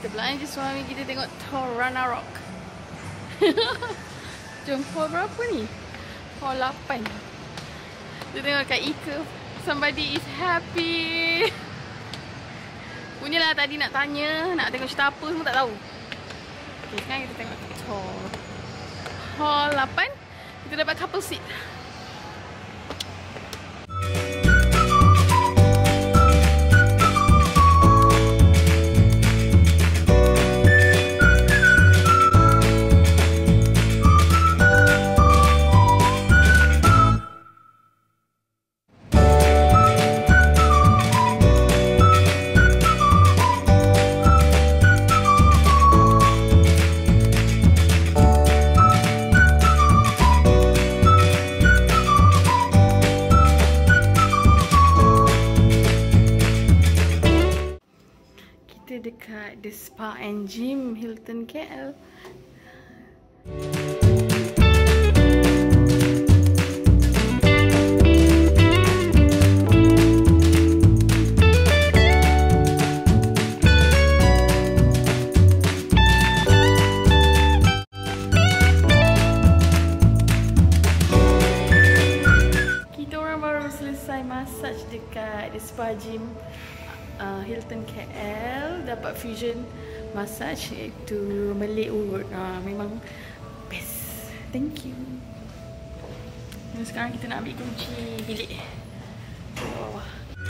Kita belanja suami kita tengok Thor Ragnarok. Jom, hall berapa ni? Hall 8. Kita tengok kat Ika. Somebody is happy. Punyalah tadi nak tanya, nak tengok cerita apa semua tak tahu. Okay, sekarang kita tengok Thor. Hall 8. Kita dapat couple seat. Dekat The Spa and Gym Hilton KL. Kita orang baru selesai massage dekat The Spa Gym Hilton KL, dapat fusion massage iaitu Malay urut. Memang best. Thank you. Dan sekarang kita nak ambil kunci bilik. Bawah.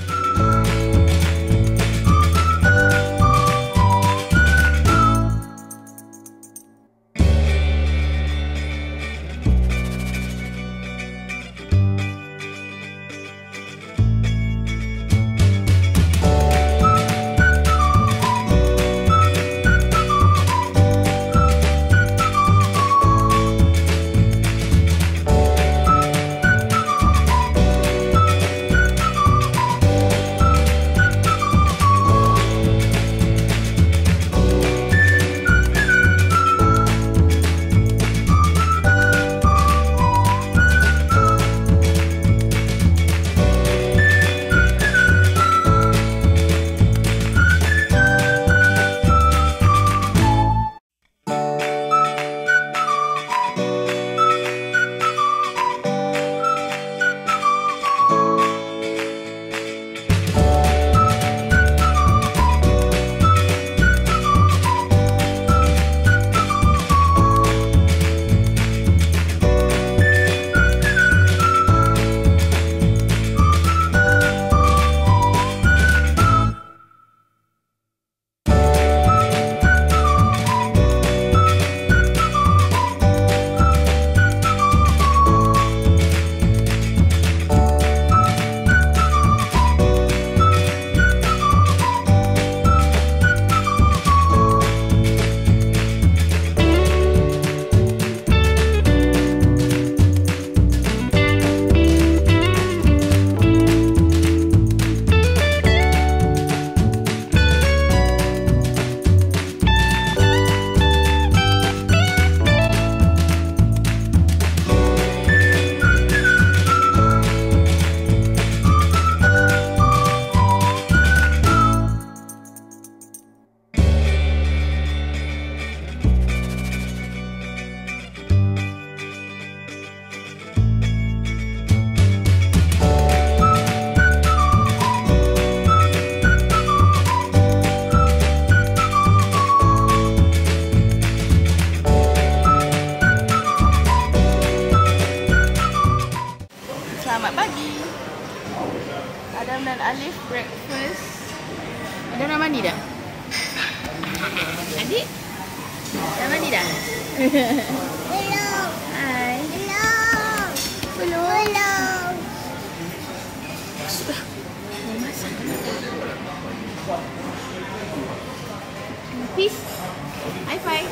Adam dan Alif breakfast. Adam dah mandi dah? Adik? Dah mandi dah? Hello. Hai. Hello. Hello. Hello. Sudah. Mau masak. Peace. High five.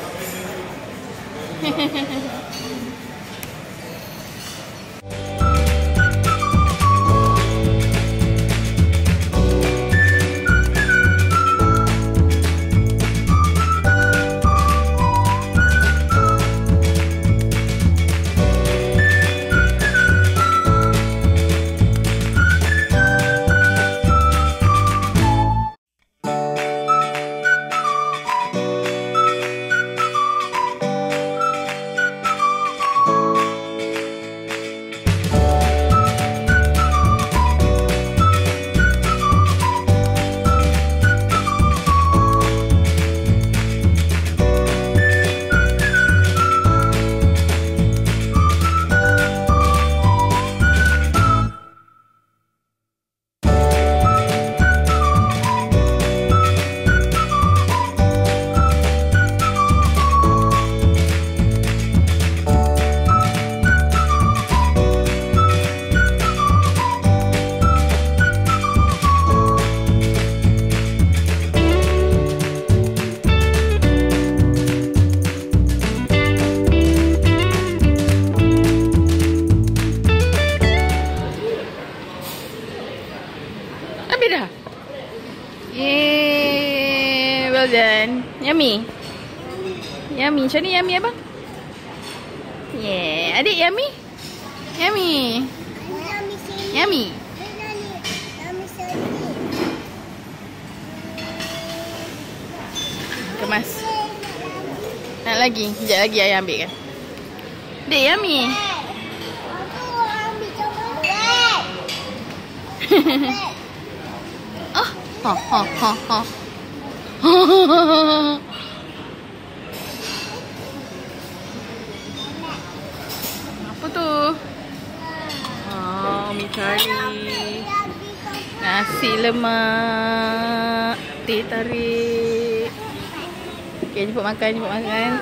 Golden. Yummy. Yummy. Macam ni yummy abang? Yeah. Adik yummy? Yummy. Yummy. Kemas. Nak lagi? Sekejap lagi ayah ambil kan? Dek, yummy. Oh, ha ha ha ha. Apa tu? Oh, mi kari. Nasi lemak. Teh tarik. Okay, jemput makan, jemput makan.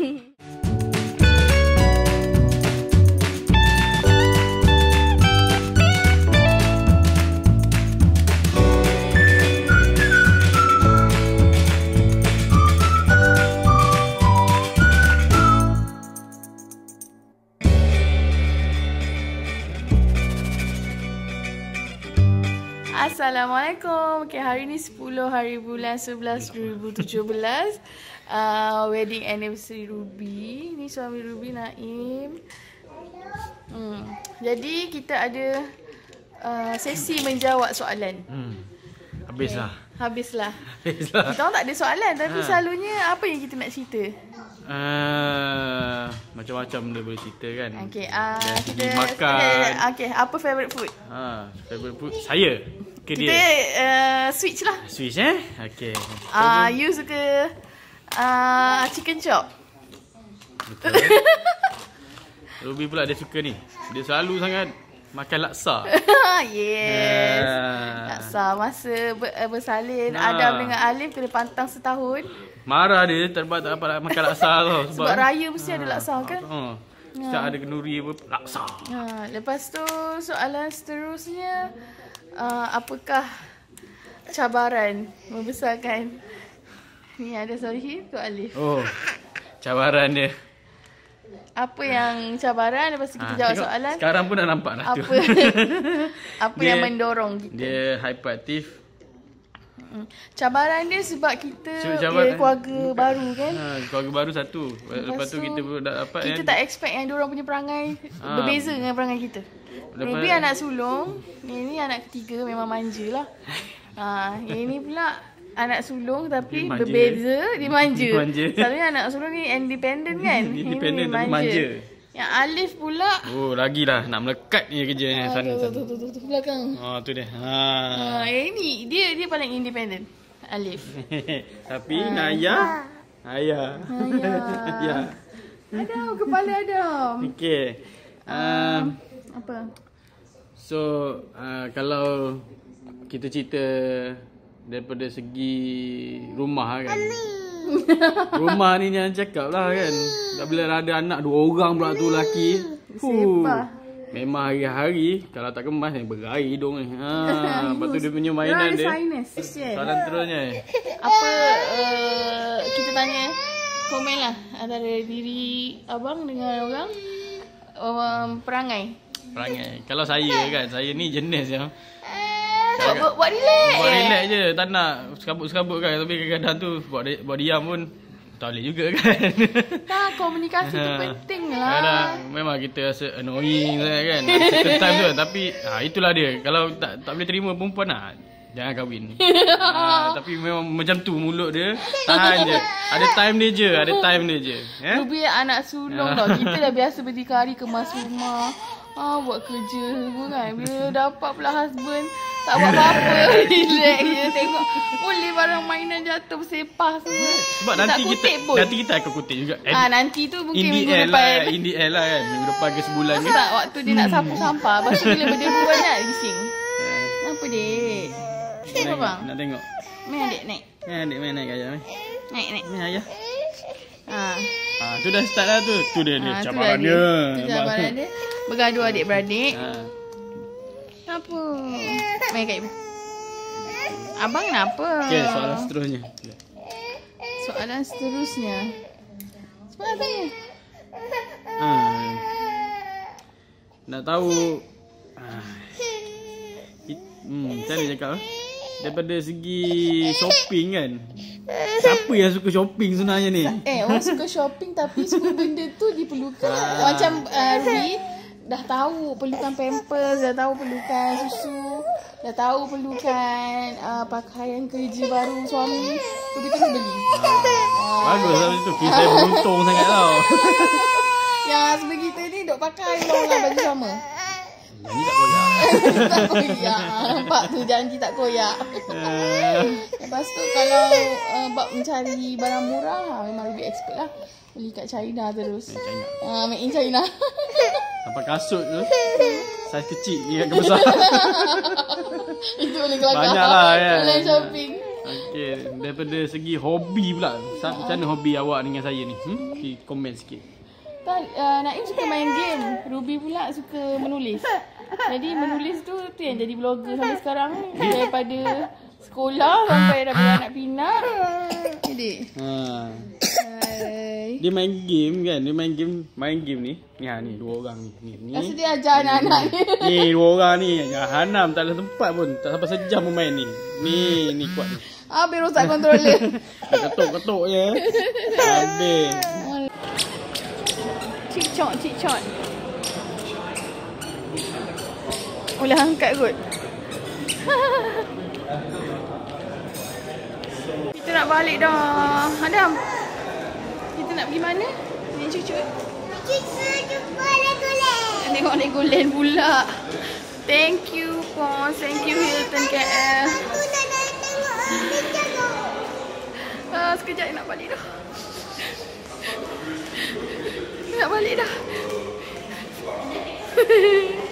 Assalamualaikum. Okay, hari ni 10 hari bulan 11 2017. Wedding anniversary Ruby. Ni suami Ruby, Naim. Jadi kita ada sesi menjawab soalan. Habislah. Okay. Habislah. Kita orang tak ada soalan, tapi selalunya apa yang kita nak cerita? Macam-macam benda boleh cerita kan. Okay, kita makan. Okay, apa favourite food? Favourite food saya. Kita switch lah. Switch Okay. You suka chicken chop. Betul. Ruby pula dia suka ni. Dia selalu sangat makan laksa. Yes. Laksa masa bersalin Adam dengan Alif kena pantang setahun. Marah dia tak dapat makan laksa tau. Sebab raya mesti ada laksa kan? Setiap ada kenduri apa laksa. Lepas tu soalan seterusnya, apakah cabaran membesarkan? Ni ada sorry tu Alif. Oh. Cabaran dia. Apa yang cabaran? Lepas tu kita jawab tengok, soalan. Sekarang pun dah nampak dah tu. Apa yang mendorong kita? Dia hyperaktif. Cabaran dia sebab kita keluarga baru kan. Keluarga baru satu. Lepas tu kita dah dapat kita tak expect yang diorang punya perangai berbeza dengan perangai kita. Ruby anak sulung, ni anak ketiga, memang manja lah. Yang ni pula anak sulung tapi manja, berbeza, dia manja. Selalunya anak sulung ni independent kan. Independent tapi manja. Yang Alif pula, oh lagilah nak melekat ni kerjanya sana. Tu belakang. Tu dia. Yang ni dia paling independent, Alif. Tapi Naya, ayah. Ya. Adam, kepala Adam. Okey. Apa? So, kalau kita cerita daripada segi rumah kan. Rumah ni jangan cakap lah kan. Tak bila ada anak 2 orang pula tu lelaki. Memang hari-hari kalau tak kemas ni berair hidung ni. Lepas tu dia punya mainan dia. Soalan terusnya. Apa kita tanya komen lah antara diri abang dengan orang perangai. Kalau saya kan, saya ni jenis yang buat relax. Buat relax je, tak nak sekabut-sekabut kan. Tapi kadang-kadang tu buat diam pun tak boleh juga kan. Komunikasi tu penting lah. Kadang memang kita rasa annoying sangat kan. Certain time tu kan. Tapi itulah dia. Kalau tak boleh terima perempuan jangan kahwin. Tapi memang macam tu mulut dia. Tahan je. Ada time dia je. Ruby anak sulung tau. Kita dah biasa berdikari kemas rumah. Buat kerja semua kan. Bila dapat pula husband tak buat apa-apa. Relax je tengok. Boleh barang mainan jatuh bersepah semua. Sebab nanti kita akan kutip juga. Nanti tu mungkin minggu depan. In the end lah kan. Minggu depan ke sebulan ke. Tak waktu dia nak sapu sampah. Lepas tu bila berdebu banyak bising. Apa dek? Tengok bang. Nak tengok. Main adik naik. Main naik ayah. Naik. Main ayah. Tu dah start lah tu. Tu dia cabaran dia. Tu cabaran dia. Bergaduh adik-beradik. Apa? Main kat ibu. Abang kenapa? Okay, soalan seterusnya. Soalan seterusnya. Soalan tanya. Nak tahu macam mana cakap daripada segi shopping kan. Siapa yang suka shopping sebenarnya ni? Orang suka shopping tapi semua benda tu diperlukan. Macam Ruby dah tahu perlukan pampers, dah tahu perlukan susu, dah tahu perlukan pakaian kerja baru suami. Ruby kena beli. Bagus lah tu. Saya beruntung sangat tau. Yang husband kita ni duk pakai ulang-ulang baju sama. Ni tak koyak. Tak koyak. Nampak tu janji tak koyak. Lepas tu kalau bab mencari barang murah, memang lebih expert lah. Beli kat China terus. Made in China. Sampai kasut tu saiz kecil ni agak besar. Itu boleh kelakar. Banyak lah kan. Online shopping. Okey, daripada segi hobi pula. Macam mana hobi awak dengan saya ni? Komen sikit. Kan Naim suka main game, Ruby pula suka menulis. Jadi menulis tu yang jadi blogger sampai sekarang. Daripada sekolah sampai dah beranak pinak. Jadi dia main game kan. Dia main game ni. Ni dua orang ni. Rasa dia ajar anak-anak ni. Ni dua orang ni. Hanam tak ada tempat pun. Tak sampai sejam pun main ni. Ni kuat ni. Habis rosak controller. Ketuk-ketuk je. Habis. Cik-cok. Boleh angkat kot. Kita nak balik dah. Adam, kita nak pergi mana? Ni cucu. Kita jumpa Legoland. Tengok Legoland pula. Thank you, Pons. Thank you, Hilton KL. Aku nak tengok Legoland. Sekejap nak balik dah. Nak balik dah.